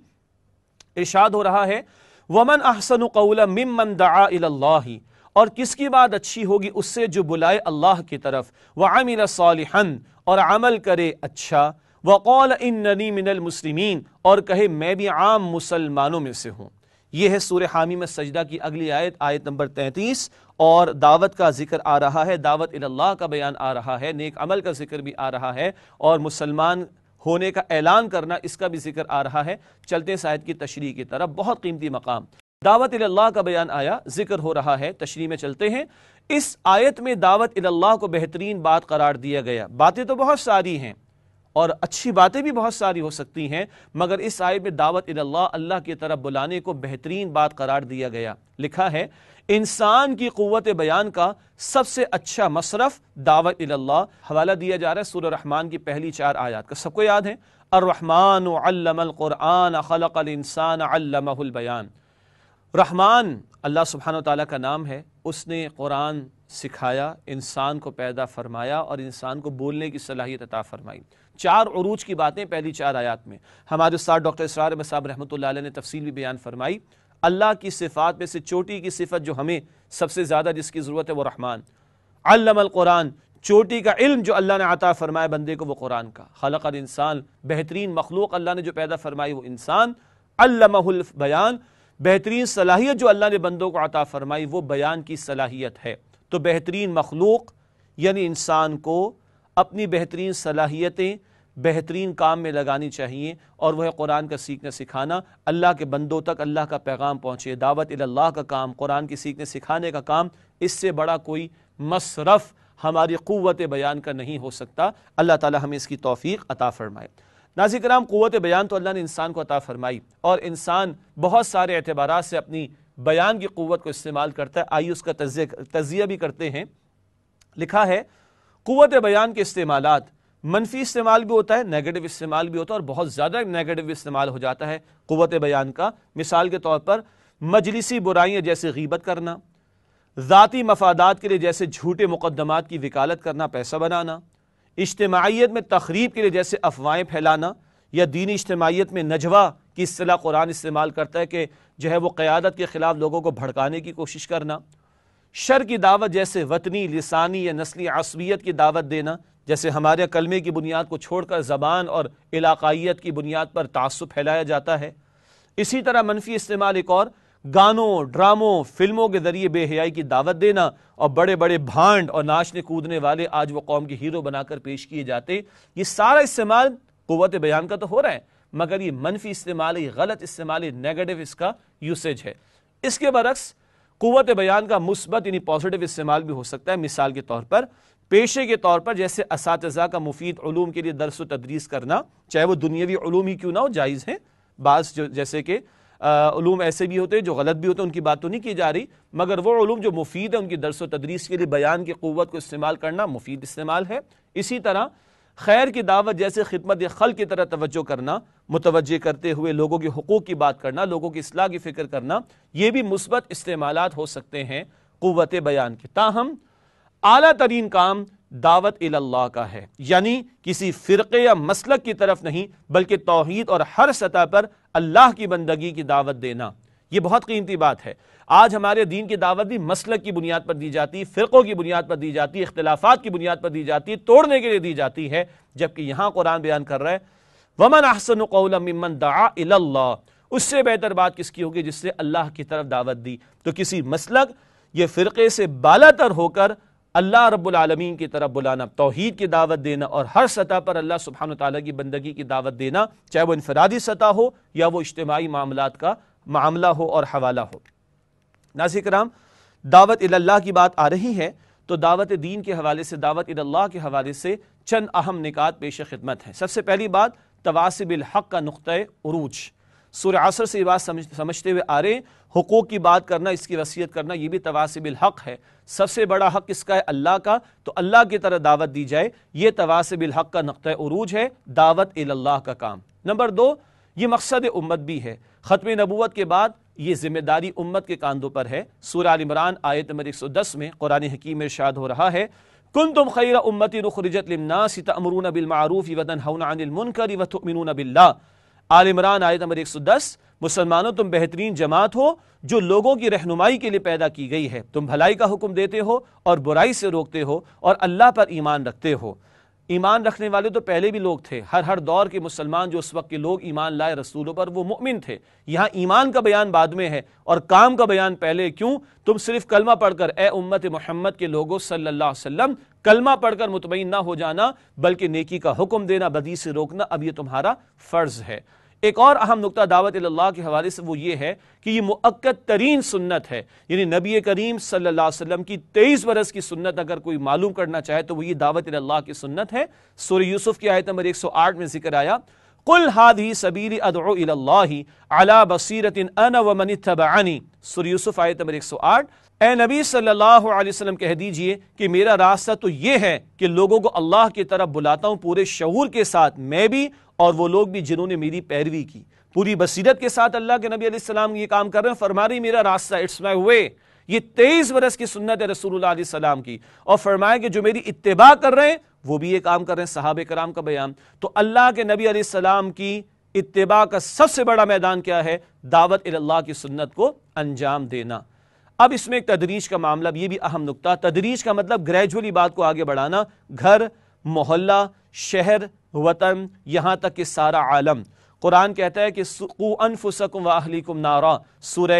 ارشاد ہو رہا ہے وَمَنْ أَحْسَنُ قَوْلًا مِّمَّنْ دَعَا إِلَى اللَّهِ، اور کس کی بات اچھی ہوگی اس سے جو بلائے اللہ کی طرف، وَعَمِلَ صَالِحًا، اور عمل کرے اچھا، وَقَالَ إِنَّنِي مِنَ الْمُسْلِمِينَ، اور کہے میں بھی عام مسلمانوں میں سے ہوں۔ یہ ہے سورہ حامی میں سجدہ کی اگلی آیت، آیت نمبر 33، اور دعوت کا ذکر آ رہا ہے، دعوت الی اللہ کا بیان آ رہا ہے، نیک عمل کا ذکر بھی آ رہا ہے، اور مسلمان ہونے کا اعلان کرنا اس کا بھی ذکر آ رہا ہے۔ چلتے ہیں آیت کی تشریح کی طرف، بہت قیمتی مقام، دعوت الی اللہ کا بیان آیا، ذکر ہو رہا ہے، تشریح میں چلتے ہیں۔ اس آیت میں دعوت الی اللہ کو بہترین بات قرار دیا گیا۔ باتیں تو بہت ساری ہیں اور اچھی باتیں بھی بہت ساری ہو سکتی ہیں، مگر اس آیت میں دعوت الی اللہ، اللہ کی طرف بلانے کو بہترین بات قرار دیا گیا۔ لکھا ہے انسان کی قوت بیان کا سب سے اچھا مصرف دعوت الی اللہ۔ حوالہ دیا جا رہا ہے سورہ رحمان کی پہلی 4 آیات کا، سب کو یاد ہے، الرحمن علم القرآن خلق الانسان علمہ البیان۔ رحمان اللہ سبحانہ وتعالیٰ کا نام ہے، اس نے قرآن سکھایا، انسان کو پیدا فرمایا اور انسان کو بولنے کی صلاحیت عطا فرمائی۔ 4 عروج کی باتیں پہلی 4 آیات میں۔ ہمارے استاد ڈاکٹر اسرار احمد صاحب رحمۃ اللہ علیہ نے تفصیل بھی بیان فرمائی۔ اللہ کی صفات میں سے چوٹی کی صفت جو ہمیں سب سے زیادہ جس کی ضرورت ہے وہ رحمان۔ علم القرآن، چوٹی کا علم جو اللہ نے عطا فرمایا بندے کو وہ قرآن کا۔ خلق الانسان، بہترین مخلوق اللہ نے جو پیدا فرمائی وہ انسان۔ علمہ البیان، بہترین صلاحیت جو اللہ نے بندوں کو عطا فرمائی وہ بیان کی صلاحیت ہے۔ تو بہترین مخلوق یعنی انسان کو اپنی بہترین صلاحیتیں بہترین کام میں لگانی چاہیے، اور وہ ہے قرآن کا سیکھنا سکھانا، اللہ کے بندوں تک اللہ کا پیغام پہنچے، دعوت الی اللہ کا کام، قرآن کی سیکھنے سکھانے کا کام، اس سے بڑا کوئی مصرف ہماری قوت بیان کا نہیں ہو سکتا۔ اللہ تعالی ہمیں اس کی توفیق عطا فرمائے۔ ناظرین کرام، قوت بیان تو اللہ نے انسان کو عطا فرمائی، اور انسان بہت سارے اعتبارات سے اپنی بیان کی قوت کو استعمال کرتا ہے۔ آئیے اس کا تجزیہ بھی کرتے ہیں۔ لکھا ہے قوت بیان کے استعمالات، منفی استعمال بھی ہوتا ہے، نیگیٹو استعمال بھی ہوتا ہے، اور بہت زیادہ نیگیٹو استعمال ہو جاتا ہے قوت بیان کا۔ مثال کے طور پر مجلسی برائیاں جیسے غیبت کرنا، ذاتی مفادات کے لیے جیسے جھوٹے مقدمات کی وکالت کرنا، پیسہ بنانا، اجتماعیت میں تخریب کے لیے جیسے افواہیں پھیلانا، یا دینی اجتماعیت میں نجوہ کی اصطلاح قرآن استعمال کرتا ہے کہ جو ہے وہ قیادت کے خلاف لوگوں کو بھڑکانے کی کوشش کرنا، شر کی دعوت جیسے وطنی، لسانی یا نسلی عصبیت کی دعوت دینا، جیسے ہمارے کلمے کی بنیاد کو چھوڑ کر زبان اور علاقائیت کی بنیاد پر تعصب پھیلایا جاتا ہے۔ اسی طرح منفی استعمال ایک اور، گانوں، ڈراموں، فلموں کے ذریعے بے حیائی کی دعوت دینا، اور بڑے بڑے بھانڈ اور ناچنے کودنے والے آج وہ قوم کے ہیرو بنا کر پیش کیے جاتے، یہ سارا استعمال قوت بیان کا تو ہو رہا ہے، مگر یہ منفی استعمال ہے، یہ غلط استعمال ہے، نیگیٹو اس کا یوسیج ہے۔ اس کے برعکس قوت بیان کا مثبت یعنی پازیٹیو استعمال بھی ہو سکتا ہے۔ مثال کے طور پر، پیشے کے طور پر جیسے اساتذہ کا مفید علوم کے لیے درس و تدریس کرنا، چاہے وہ دنیاوی علوم ہی کیوں نہ ہو، جائز ہیں۔ بعض جیسے کہ علوم ایسے بھی ہوتے ہیں جو غلط بھی ہوتے ہیں، ان کی بات تو نہیں کی جا رہی، مگر وہ علوم جو مفید ہیں ان کی درس و تدریس کے لیے بیان کی قوت کو استعمال کرنا مفید استعمال ہے۔ اسی طرح خیر کی دعوت جیسے خدمت خلق کی طرح توجہ کرنا، متوجہ کرتے ہوئے لوگوں کے حقوق کی بات کرنا، لوگوں کی اصلاح کی فکر کرنا، یہ بھی مثبت استعمالات ہو سکتے ہیں قوت بیان کے۔ تاہم اعلیٰ ترین کام دعوت اللہ کا ہے، یعنی کسی فرقے یا مسلک کی طرف نہیں، بلکہ توحید اور ہر سطح پر اللہ کی بندگی کی دعوت دینا۔ یہ بہت قیمتی بات ہے۔ آج ہمارے دین کی دعوت بھی مسلک کی بنیاد پر دی جاتی ہے، فرقوں کی بنیاد پر دی جاتی ہے، اختلافات کی بنیاد پر دی جاتی ہے، توڑنے کے لیے دی جاتی ہے، جبکہ یہاں قرآن بیان کر رہا ہے وَمَنْ أَحْسَنُ قَوْلًا مِّمَّنْ دَعَا إِلَى اللَّهِ، اس سے بہتر بات کس کی ہوگی جس نے اللہ کی طرف دعوت دی۔ تو کسی مسلک یہ فرقے سے بالا تر ہو کر اللہ رب العالمین کی طرف بلانا، توحید کی دعوت دینا، اور ہر سطح پر اللہ سبحانہ وتعالیٰ کی بندگی کی دعوت دینا، چاہے وہ انفرادی سطح ہو یا وہ اجتماعی معاملات کا معاملہ ہو اور حوالہ ہو۔ ناظرین کرام، دعوت اللہ کی بات آ رہی ہے تو دعوت دین کے حوالے سے، دعوت اللہ کے حوالے سے چند اہم نکات پیش خدمت ہیں۔ سب سے پہلی بات تواصی بالحق کا نقطۂ عروج۔ سورہ عصر سے یہ بات سمجھتے ہوئے آ رہے ہیں، حقوق کی بات کرنا، اس کی وصیت کرنا، یہ بھی تواصی بالحق ہے۔ سب سے بڑا حق کس کا ہے؟ اللہ کا، تو اللہ کی طرح دعوت دی جائے، یہ تواصی بالحق کا نقطۂ عروج ہے، دعوت اللہ کا کام۔ نمبر دو، یہ مقصد امت بھی ہے۔ ختم نبوت کے بعد یہ ذمہ داری امت کے کاندھوں پر ہے۔ سورہ آل عمران آیت نمبر 110 میں قرآن حکیم میں ارشاد ہو رہا ہے کنتم خیر امتی اخرجت للناس تأمرون بالمعروف وتنہون عن المنکر وتؤمنون باللہ۔ آل عمران آیت نمبر 110، مسلمانوں تم بہترین جماعت ہو جو لوگوں کی رہنمائی کے لیے پیدا کی گئی ہے، تم بھلائی کا حکم دیتے ہو اور برائی سے روکتے ہو اور اللہ پر ایمان رکھتے ہو۔ ایمان رکھنے والے تو پہلے بھی لوگ تھے، ہر دور کے مسلمان جو اس وقت کے لوگ ایمان لائے رسولوں پر وہ مؤمن تھے۔ یہاں ایمان کا بیان بعد میں ہے اور کام کا بیان پہلے۔ کیوں؟ تم صرف کلمہ پڑھ کر، اے امت محمد کے لوگوں صلی اللہ علیہ وسلم، کلمہ پڑھ کر مطمئن نہ ہو جانا، بلکہ نیکی کا حکم دینا، بدی سے روکنا، اب یہ تمہارا فرض ہے۔ ایک اور اہم نقطہ دعوت اللہ کے حوالے سے وہ یہ ہے کہ یہ مؤکد ترین سنت ہے، یعنی نبی کریم صلی اللہ علیہ وسلم کی 23 برس کی سنت اگر کوئی معلوم کرنا چاہے تو وہ یہ دعوت اللہ کی سنت ہے۔ سورہ یوسف کی آیت نمبر 108 میں ذکر آیا قُلْ هَذِهِ سَبِيلِ أَدْعُو إِلَى اللَّهِ عَلَى بَصِيرَةٍ أَنَا وَمَنِ اتَّبَعَنِي۔ سورہ یوسف آیت نمبر 108، اے نبی صلی اللہ علیہ وسلم کہہ دیجئے کہ میرا راستہ تو یہ ہے کہ لوگوں کو اللہ کی طرف بلاتا ہوں پورے شعور کے ساتھ، میں بھی اور وہ لوگ بھی جنہوں نے میری پیروی کی۔ پوری بصیرت کے ساتھ اللہ کے نبی علیہ السلام یہ کام کر رہے ہیں، فرما رہے میرا راستہ، اٹس مائی وے۔ یہ 23 برس کی سنت ہے رسول اللہ علیہ السلام کی، اور فرمایا کہ جو میری اتباع کر رہے ہیں وہ بھی یہ کام کر رہے ہیں، صحابہ کرام کا بیان۔ تو اللہ کے نبی علیہ السلام کی اتباع کا سب سے بڑا میدان کیا ہے؟ دعوت اللہ کی سنت کو انجام دینا۔ اب اس میں ایک تدریج کا معاملہ، یہ بھی اہم نقطہ۔ تدریج کا مطلب گریجولی بات کو آگے بڑھانا، گھر، محلہ، شہر، وطن، یہاں تک کہ سارا عالم۔ قرآن کہتا ہے کہ قُوا أَنفُسَكُمْ وَأَهْلِيكُمْ نَارًا، سورہ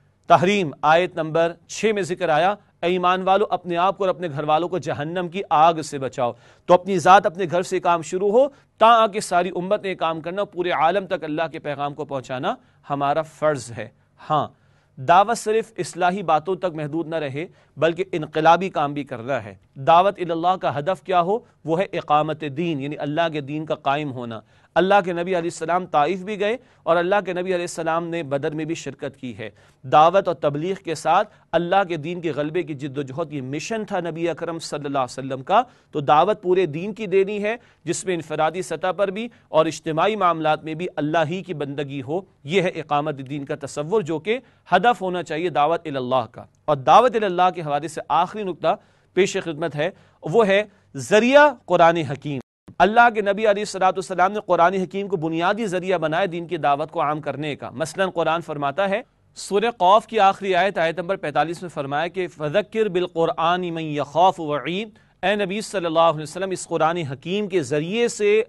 تحریم آیت نمبر 6 میں ذکر آیا اے ایمان والو اپنے آپ کو اور اپنے گھر والوں کو جہنم کی آگ سے بچاؤ۔ تو اپنی ذات اپنے گھر سے کام شروع ہو، تاکہ ساری امت نے کام کرنا، پورے عالم تک اللہ کے پیغام کو پہنچانا ہمارا فرض ہے۔ ہاں، دعوت صرف اصلاحی باتوں تک محدود نہ رہے بلکہ انقلابی کام بھی کرنا ہے۔ دعوت اللہ کا ہدف کیا ہو؟ وہ ہے اقامت دین، یعنی اللہ کے دین کا قائم ہونا۔ اللہ کے نبی علیہ السلام طائف بھی گئے اور اللہ کے نبی علیہ السلام نے بدر میں بھی شرکت کی ہے۔ دعوت اور تبلیغ کے ساتھ اللہ کے دین کے غلبے کی جد و جہد، یہ مشن تھا نبی اکرم صلی اللہ علیہ وسلم کا۔ تو دعوت پورے دین کی دینی ہے، جس میں انفرادی سطح پر بھی اور اجتماعی معاملات میں بھی اللہ ہی کی بندگی ہو۔ یہ ہے اقامت دین کا تصور، جو کہ ہدف ہونا چاہیے دعوت اللہ کا۔ اور دعوت اللہ کے حوالے سے آخری نقطہ پیش خدمت ہے، وہ ہے ذریعہ قرآن حکیم۔ اللہ کے نبی علیہ السلام نے قرآن حکیم کو بنیادی ذریعہ بنایا دین کی دعوت کو عام کرنے کا۔ مثلا قرآن فرماتا ہے، سورہ قوف کی آخری آیت نمبر 45 میں فرمایا کہ فَذَكِّرْ بِالْقُرْآنِ مَنْ يَخَافُ وَعِيدٍ، اے نبی صلی اللہ علیہ وسلم اس قرآن حکیم کے ذریعے سے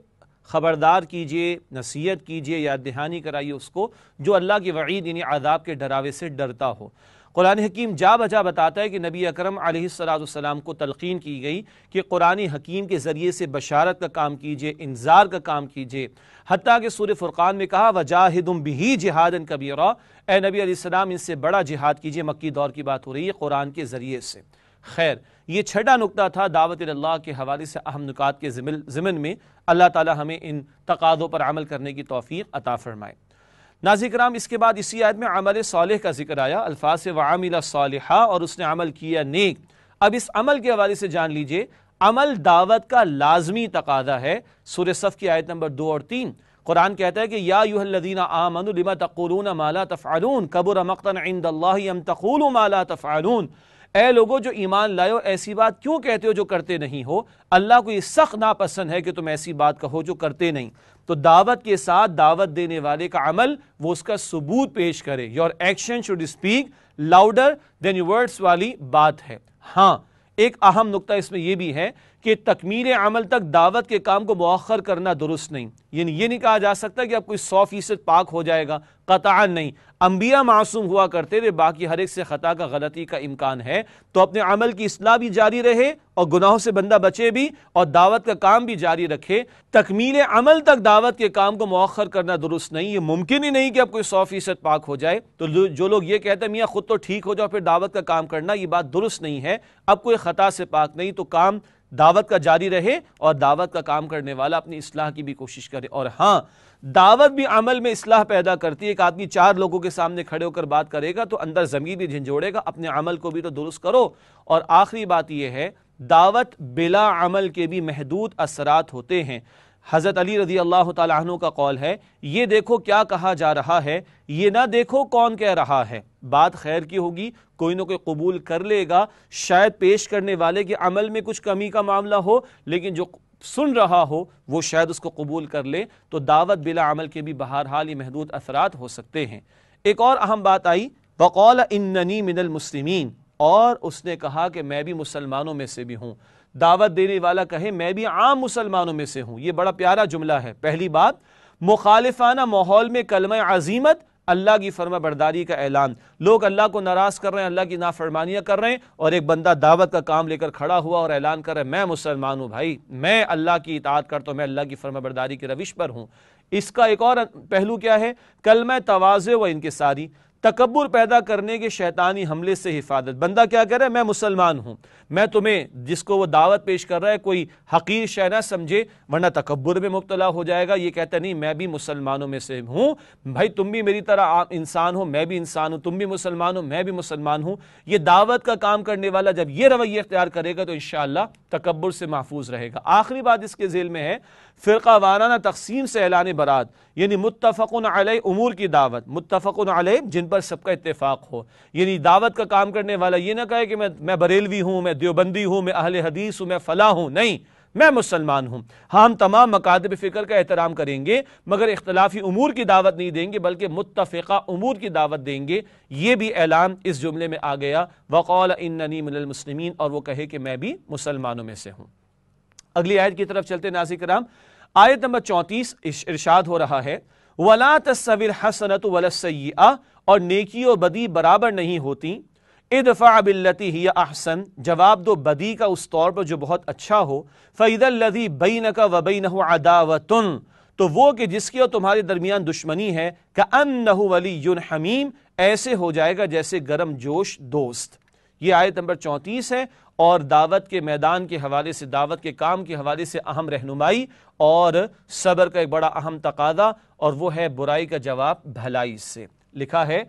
خبردار کیجئے، نصیحت کیجئے، یاد دہانی کرائیے اس کو جو اللہ کی وعید یعنی عذاب کے ڈراوے سے ڈرتا ہو۔ قرآن حکیم جا بجا بتاتا ہے کہ نبی اکرم علیہ السلام کو تلقین کی گئی کہ قرآن حکیم کے ذریعے سے بشارت کا کام کیجئے، انذار کا کام کیجئے، حتیٰ کہ سورہ فرقان میں کہا وَجَاهِدُمْ بِهِ جِهَادًا كَبِيرًا، اے نبی علیہ السلام ان سے بڑا جہاد کیجئے۔ مکی دور کی بات ہو رہی ہے قرآن کے ذریعے سے۔ خیر، یہ چھٹا نقطہ تھا دعوت اللہ کے حوالے سے اہم نکات کے ضمن میں۔ اللہ تعالی ہمیں ان تقاضوں پر عمل کرنے کی توفیق عطا فرمائے۔ ناظرین کرام، اس کے بعد اسی آیت میں عمل صالح کا ذکر آیا، الفاظ سے وَعَمِلَ صَالِحًا، اور اس نے عمل کیا نیک۔ اب اس عمل کے حوالے سے جان لیجئے، عمل دعوت کا لازمی تقاضا ہے۔ سورہ صف کی آیت نمبر 2 اور 3 قرآن کہتا ہے کہ یا ایھا الذین آمنوا لم تقولون ما لا تفعلون کبر مقتا عند اللہ ان تقولوا ما لا تفعلون، اے لوگو جو ایمان لائے ہو ایسی بات کیوں کہتے ہو جو کرتے نہیں ہو؟ اللہ کو یہ سخت ناپسند ہے کہ تم ایسی بات کہو جو کرتے نہیں۔ تو دعوت کے ساتھ دعوت دینے والے کا عمل وہ اس کا ثبوت پیش کرے۔ Your action should speak louder than your words والی بات ہے۔ ہاں، ایک اہم نقطہ اس میں یہ بھی ہے کہ تکمیل عمل تک دعوت کے کام کو مؤخر کرنا درست نہیں، یعنی یہ نہیں کہا جا سکتا کہ اب کوئی 100% پاک ہو جائے گا، قطعاً نہیں۔ انبیاء معصوم ہوا کرتے تھے، باقی ہر ایک سے خطا کا غلطی کا امکان ہے، تو اپنے عمل کی اصلاح بھی جاری رہے اور گناہوں سے بندہ بچے بھی اور دعوت کا کام بھی جاری رکھے۔ تکمیل عمل تک دعوت کے کام کو مؤخر کرنا درست نہیں، یہ ممکن ہی نہیں کہ اب کوئی 100% پاک ہو جائے۔ تو جو لوگ یہ کہتے ہیں میاں خود تو ٹھیک ہو جاؤ پھر دعوت کا کام کرنا، یہ بات درست نہیں ہے۔ اب کوئی خطا سے پاک نہیں تو کام دعوت کا جاری رہے اور دعوت کا کام کرنے والا اپنی اصلاح کی بھی کوشش کرے۔ اور ہاں، دعوت بھی عمل میں اصلاح پیدا کرتی ہے۔ ایک آدمی 4 لوگوں کے سامنے کھڑے ہو کر بات کرے گا تو اندر ضمیر بھی جھنجھوڑے گا، اپنے عمل کو بھی تو درست کرو۔ اور آخری بات یہ ہے، دعوت بلا عمل کے بھی محدود اثرات ہوتے ہیں۔ حضرت علی رضی اللہ تعالیٰ عنہ کا قول ہے، یہ دیکھو کیا کہا جا رہا ہے، یہ نہ دیکھو کون کہہ رہا ہے۔ بات خیر کی ہوگی، کوئی نہ کوئی قبول کر لے گا، شاید پیش کرنے والے کے عمل میں کچھ کمی کا معاملہ ہو، لیکن جو سن رہا ہو وہ شاید اس کو قبول کر لے۔ تو دعوت بلا عمل کے بھی بہرحال یہ محدود اثرات ہو سکتے ہیں۔ ایک اور اہم بات آئی، وَقَالَ إِنَّنِي مِنَ الْمُسْلِمِينَ، اور اس نے کہا کہ میں بھی مسلمانوں میں سے بھی ہوں۔ دعوت دینے والا کہے میں بھی عام مسلمانوں میں سے ہوں، یہ بڑا پیارا جملہ ہے۔ پہلی بات، مخالفانہ ماحول میں کلمہ عزیمت، اللہ کی فرما برداری کا اعلان۔ لوگ اللہ کو ناراض کر رہے ہیں، اللہ کی نافرمانیاں کر رہے ہیں، اور ایک بندہ دعوت کا کام لے کر کھڑا ہوا اور اعلان کر رہا ہے میں مسلمان ہوں، بھائی میں اللہ کی اطاعت کرتا ہوں، میں اللہ کی فرما برداری کی روش پر ہوں۔ اس کا ایک اور پہلو کیا ہے؟ کلمہ تواضع و انکساری، تکبر پیدا کرنے کے شیطانی حملے سے حفاظت۔ بندہ کیا کہہ رہا ہے؟ میں مسلمان ہوں، میں تمہیں جس کو وہ دعوت پیش کر رہا ہے کوئی حقیر شے نہ سمجھے ورنہ تکبر میں مبتلا ہو جائے گا۔ یہ کہتا نہیں میں بھی مسلمانوں میں سے ہوں، بھائی تم بھی میری طرح انسان ہو، میں بھی انسان ہوں، تم بھی مسلمان ہو، میں بھی مسلمان ہوں۔ یہ دعوت کا کام کرنے والا جب یہ رویہ اختیار کرے گا تو انشاءاللہ تکبر سے محفوظ رہے گا۔ آخری بات اس کے ذیل میں ہے، فرقہ وارانہ تقسیم سے اعلان برات، یعنی متفق علیہ امور کی دعوت، متفق علیہ جن پر سب کا اتفاق ہو۔ یعنی دعوت کا کام کرنے والا یہ نہ کہے کہ میں بریلوی ہوں، میں دیوبندی ہوں، میں اہل حدیث ہوں، میں فلاں ہوں، نہیں، میں مسلمان ہوں۔ ہاں، ہم تمام مکاتب فکر کا احترام کریں گے مگر اختلافی امور کی دعوت نہیں دیں گے بلکہ متفقہ امور کی دعوت دیں گے۔ یہ بھی اعلان اس جملے میں آ گیا، وَقَالَ إِنَّنِي مِنَ الْمُسْلِمِينَ، اور وہ کہے کہ میں بھی مسلمانوں میں سے ہوں۔ اگلی آیت کی طرف چلتے ناظرین کرام، آیت نمبر 34 ارشاد ہو رہا ہے وَلَا تَسْتَوِي الْحَسَنَةُ وَلَا السَّيِّئَةُ، اور نیکی و بدی برابر نہیں ہوتی۔ ادفع باللتی ہی احسن، جواب دو بدی کا اس طور پر جو بہت اچھا ہو۔ فَإِذَا الَّذِي بَيْنَكَ وَبَيْنَهُ عَدَاوَةٌ، تو وہ کہ جس کی اور تمہارے درمیان دشمنی ہے، كَأَنَّهُ وَلِيٌّ حَمِيمٌ، ایسے ہو جائے گا جیسے گرم جوش دوست۔ یہ آیت نمبر 34 ہے اور دعوت کے میدان کے حوالے سے، دعوت کے کام کے حوالے سے اہم رہنمائی اور صبر کا ایک بڑا اہم تقاضا، اور وہ ہے برائی کا جواب بھلائی سے۔ لکھا ہے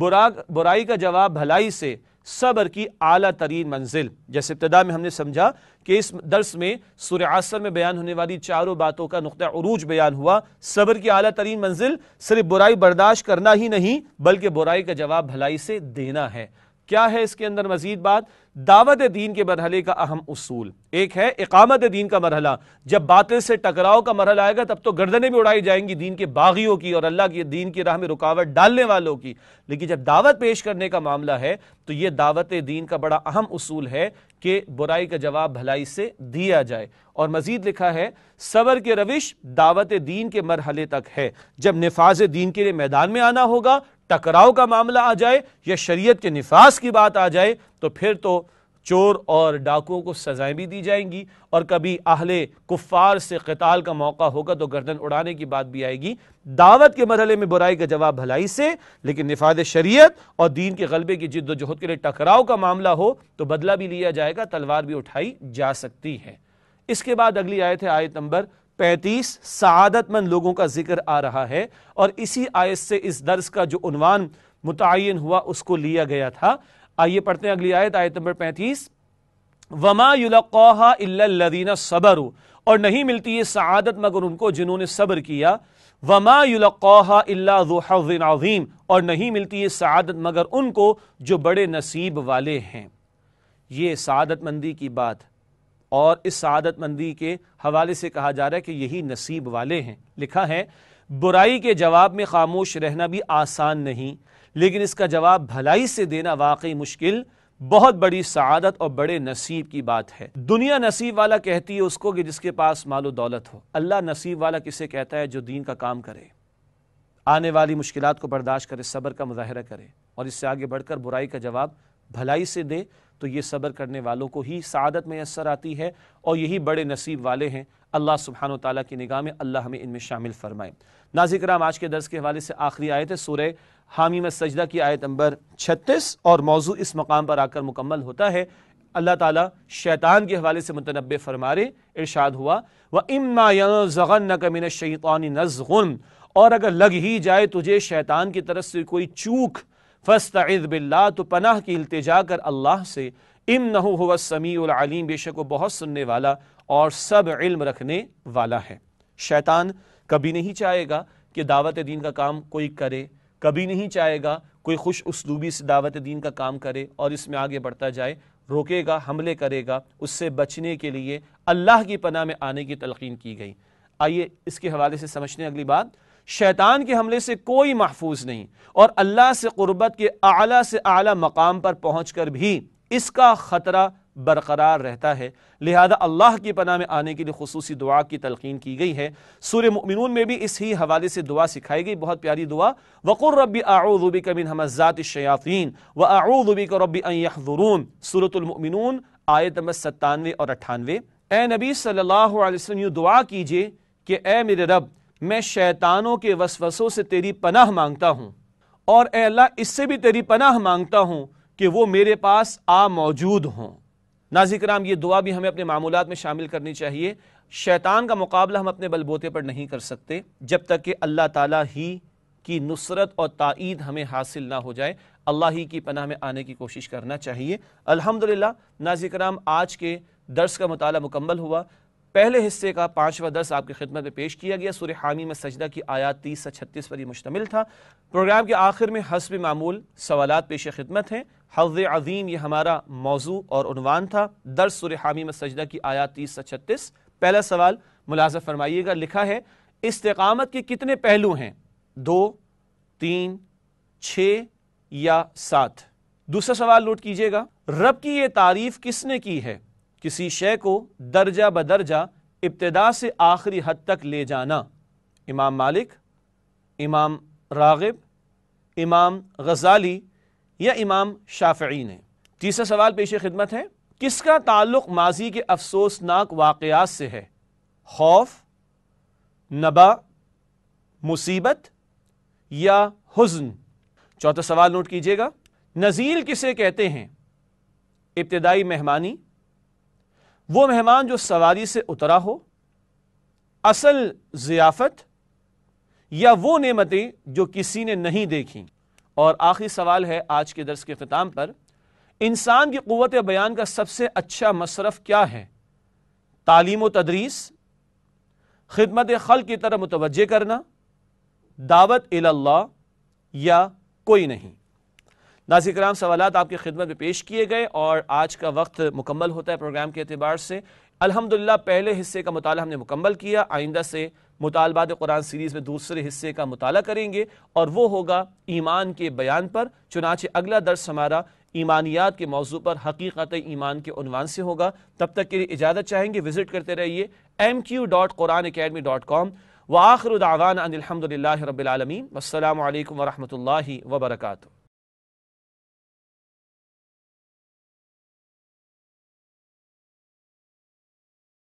برائی کا جواب بھلائی سے صبر کی اعلیٰ ترین منزل۔ جیسے ابتدا میں ہم نے سمجھا کہ اس درس میں سورہ عصر میں بیان ہونے والی چاروں باتوں کا نقطہ عروج بیان ہوا۔ صبر کی اعلیٰ ترین منزل صرف برائی برداشت کرنا ہی نہیں بلکہ برائی کا جواب بھلائی سے دینا ہے۔ کیا ہے اس کے اندر مزید بات؟ دعوت دین کے مرحلے کا اہم اصول ایک ہے اقامت دین کا مرحلہ. جب باطل سے ٹکراؤ کا مرحلہ آئے گا تب تو گردنیں بھی اڑائی جائیں گی دین کے باغیوں کی اور اللہ کی دین کی راہ میں رکاوٹ ڈالنے والوں کی. لیکن جب دعوت پیش کرنے کا معاملہ ہے تو یہ دعوت دین کا بڑا اہم اصول ہے کہ برائی کا جواب بھلائی سے دیا جائے. اور مزید لکھا ہے صبر کے روش دعوت دین کے مرحلے تک ہے. جب نفاذ دین کے لیے میدان میں آنا ہوگا، ٹکراؤ کا معاملہ آ جائے یا شریعت کے نفاذ کی بات آ جائے تو پھر تو چور اور ڈاکوؤں کو سزائیں بھی دی جائیں گی، اور کبھی اہل کفار سے قتال کا موقع ہوگا تو گردن اڑانے کی بات بھی آئے گی. دعوت کے مرحلے میں برائی کا جواب بھلائی سے، لیکن نفاذ شریعت اور دین کے غلبے کی جد و جہد کے لیے ٹکراؤ کا معاملہ ہو تو بدلہ بھی لیا جائے گا، تلوار بھی اٹھائی جا سکتی ہے. اس کے بعد اگلی آیت ہے آیت نمبر 35. سعادت مند لوگوں کا ذکر آ رہا ہے، اور اسی آیت سے اس درس کا جو عنوان متعین ہوا اس کو لیا گیا تھا. آئیے پڑھتے ہیں اگلی آیت، آیت نمبر 35. وَمَا يُلَقَّاهَا إِلَّا الَّذِينَ صَبَرُوا، اور نہیں ملتی یہ سعادت مگر ان کو جنہوں نے صبر کیا. وَمَا يُلَقَّاهَا إِلَّا ذُو حَظٍّ عَظِيمٍ، اور نہیں ملتی یہ سعادت مگر ان کو جو بڑے نصیب والے ہیں. یہ سعادت مندی کی بات اور اس سعادت مندی کے حوالے سے کہا جا رہا ہے کہ یہی نصیب والے ہیں. لکھا ہے برائی کے جواب میں خاموش رہنا بھی آسان نہیں، لیکن اس کا جواب بھلائی سے دینا واقعی مشکل، بہت بڑی سعادت اور بڑے نصیب کی بات ہے. دنیا نصیب والا کہتی ہے اس کو کہ جس کے پاس مال و دولت ہو. اللہ نصیب والا کسے کہتا ہے؟ جو دین کا کام کرے، آنے والی مشکلات کو برداشت کرے، صبر کا مظاہرہ کرے اور اس سے آگے بڑھ کر برائی کا جواب بھلائی سے دے. تو یہ صبر کرنے والوں کو ہی سعادت میسر آتی ہے اور یہی بڑے نصیب والے ہیں. اللہ سبحانہ و تعالیٰ کی نگاہ میں اللہ ہمیں ان میں شامل فرمائے. ناظرین کرام، آج کے درس کے حوالے سے آخری آیت ہے سورہ حامیم السجدہ کی آیت نمبر 36، اور موضوع اس مقام پر آ کر مکمل ہوتا ہے. اللہ تعالیٰ شیطان کے حوالے سے متنبع فرمارے، ارشاد ہوا وَإِمَّا يَنزَغَنَّكَ مِنَ الشَّيْطَانِ نَزْغٌ، اور اگر لگ ہی جائے تجھے شیطان کی طرف سے کوئی چوک، فَاسْتَعِذْ بِاللَّهِ، تو پناہ کی التجا کر اللہ سے. إِنَّهُ هُوَ السَّمِيعُ الْعَلِيمُ، بے شک وہ بہت سننے والا اور سب علم رکھنے والا ہے. شیطان کبھی نہیں چاہے گا کہ دعوت دین کا کام کوئی کرے، کبھی نہیں چاہے گا کوئی خوش اسلوبی سے دعوت دین کا کام کرے اور اس میں آگے بڑھتا جائے. روکے گا، حملے کرے گا. اس سے بچنے کے لیے اللہ کی پناہ میں آنے کی تلقین کی گئی. آئیے اس کے حوالے سے سمجھنے اگلی بات. شیطان کے حملے سے کوئی محفوظ نہیں، اور اللہ سے قربت کے اعلیٰ سے اعلیٰ مقام پر پہنچ کر بھی اس کا خطرہ برقرار رہتا ہے. لہذا اللہ کی پناہ میں آنے کے لیے خصوصی دعا کی تلقین کی گئی ہے. سورہ مؤمنون میں بھی اس ہی حوالے سے دعا سکھائی گئی، بہت پیاری دعا. وَقُلْ رَبِّ أَعُوذُ بِكَ مِنْ هَمَزَّاتِ الشَّيَاطِينِ وَأَعُوذُ بِكَ رَبِّ أَنْ يَحْضُرُونَ. سورۃ المؤمنون آیت نمبر 97 اور 98. اے نبی صلی اللہ علیہ وسلم یوں دعا کیجئے کہ اے میرے رب، میں شیطانوں کے وسوسوں سے تیری پناہ مانگتا ہوں، اور اے اللہ اس سے بھی تیری پناہ مانگتا ہوں کہ وہ میرے پاس آ موجود ہوں. ناظرین کرام، یہ دعا بھی ہمیں اپنے معمولات میں شامل کرنی چاہیے. شیطان کا مقابلہ ہم اپنے بل بوتے پر نہیں کر سکتے جب تک کہ اللہ تعالیٰ ہی کی نصرت اور تائید ہمیں حاصل نہ ہو جائے. اللہ ہی کی پناہ میں آنے کی کوشش کرنا چاہیے. الحمدللہ ناظرین کرام، آج کے درس کا مطالعہ مکمل ہوا. پہلے حصے کا 5واں درس آپ کی خدمت میں پیش کیا گیا. سورہ حامیم السجدہ کی آیات 30 سے 36 پر یہ مشتمل تھا. پروگرام کے آخر میں حسب معمول سوالات پیش خدمت ہیں. حظ عظیم یہ ہمارا موضوع اور عنوان تھا. درس سورہ حامیم السجدہ کی آیات 30 سے 36. پہلا سوال ملاحظہ فرمائیے گا. لکھا ہے استقامت کے کتنے پہلو ہیں؟ 2، 3، 6 یا 7؟ دوسرا سوال نوٹ کیجئے گا. رب کی یہ تعریف کس نے کی ہے؟ کسی شے کو درجہ بدرجہ ابتدا سے آخری حد تک لے جانا. امام مالک، امام راغب، امام غزالی یا امام شافعی نے. تیسرا سوال پیش خدمت ہے. کس کا تعلق ماضی کے افسوسناک واقعات سے ہے؟ خوف، نبا، مصیبت یا حزن؟ چوتھا سوال نوٹ کیجئے گا. نزیل کسے کہتے ہیں؟ ابتدائی مہمانی، وہ مہمان جو سواری سے اترا ہو، اصل ضیافت، یا وہ نعمتیں جو کسی نے نہیں دیکھیں؟ اور آخری سوال ہے آج کے درس کے اختتام پر. انسان کی قوت بیان کا سب سے اچھا مصرف کیا ہے؟ تعلیم و تدریس، خدمت خلق کی طرف متوجہ کرنا، دعوت الی اللہ، یا کوئی نہیں؟ ناظرین کرام، سوالات آپ کی خدمت میں پیش کیے گئے اور آج کا وقت مکمل ہوتا ہے پروگرام کے اعتبار سے۔ الحمدللہ پہلے حصے کا مطالعہ ہم نے مکمل کیا، آئندہ سے مطالبات قرآن سیریز میں دوسرے حصے کا مطالعہ کریں گے اور وہ ہوگا ایمان کے بیان پر۔ چنانچہ اگلا درس ہمارا ایمانیات کے موضوع پر حقیقت ایمان کے عنوان سے ہوگا۔ تب تک کے لیے اجازت چاہیں گے، وزٹ کرتے رہیے mq.quranacademy.com۔ وآخر دعوانا ان الحمدللہ رب العالمین، والسلام علیکم ورحمۃ اللہ وبرکاتہ۔